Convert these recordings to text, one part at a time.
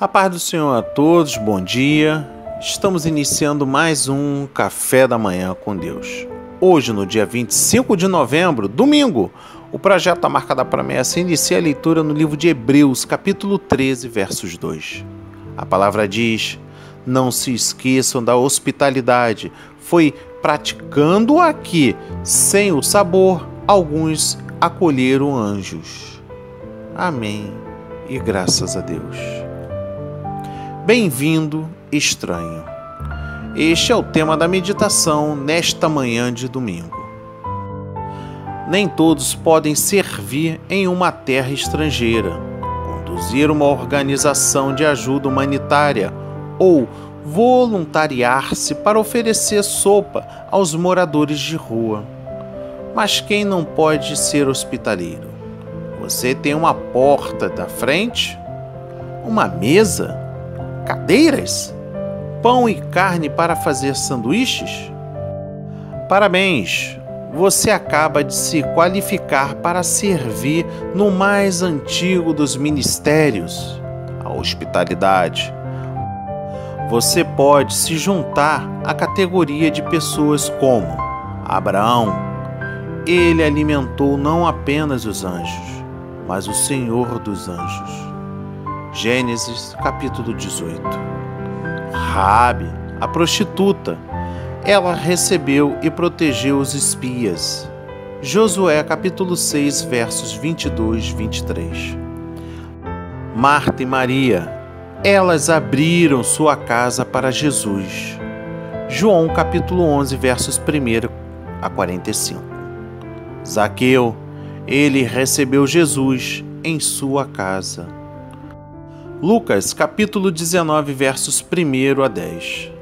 A paz do Senhor a todos, bom dia. Estamos iniciando mais um Café da Manhã com Deus. Hoje, no dia 25 de novembro, domingo, o projeto A Marca da Promessa inicia a leitura no livro de Hebreus, capítulo 13, versos 2. A palavra diz: não se esqueçam da hospitalidade, foi praticando-a que, sem o sabor, alguns acolheram anjos. Amém e graças a Deus. Bem-vindo, estranho. Este é o tema da meditação nesta manhã de domingo. Nem todos podem servir em uma terra estrangeira, conduzir uma organização de ajuda humanitária ou voluntariar-se para oferecer sopa aos moradores de rua. Mas quem não pode ser hospitaleiro? Você tem uma porta da frente? Uma mesa? Cadeiras? Pão e carne para fazer sanduíches? Parabéns! Você acaba de se qualificar para servir no mais antigo dos ministérios, a hospitalidade. Você pode se juntar à categoria de pessoas como Abraão. Ele alimentou não apenas os anjos, mas o Senhor dos anjos. Gênesis, capítulo 18. Raabe, a prostituta, ela recebeu e protegeu os espias. Josué, capítulo 6, versos 22 e 23. Marta e Maria, elas abriram sua casa para Jesus. João, capítulo 11, versos 1 a 45. Zaqueu, ele recebeu Jesus em sua casa. Lucas, capítulo 19, versos 1 a 10.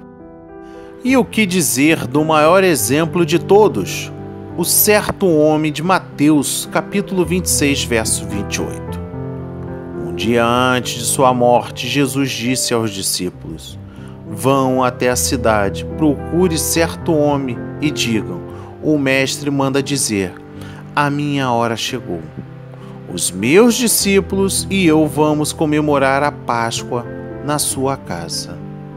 E o que dizer do maior exemplo de todos, o certo homem de Mateus, capítulo 26, verso 28. Um dia antes de sua morte, Jesus disse aos discípulos: vão até a cidade, procure certo homem e digam: o mestre manda dizer, a minha hora chegou. Os meus discípulos e eu vamos comemorar a Páscoa na sua casa.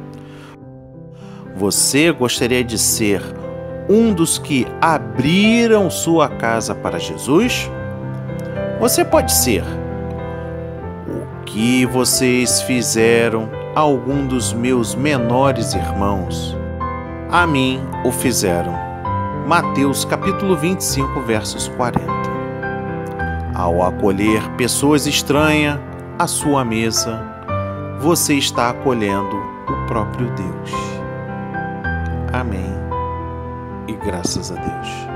Você gostaria de ser um dos que abriram sua casa para Jesus? Você pode ser. O que vocês fizeram a algum dos meus menores irmãos, a mim o fizeram. Mateus capítulo 25, versos 40. Ao acolher pessoas estranhas à sua mesa, você está acolhendo o próprio Deus. Amém e graças a Deus.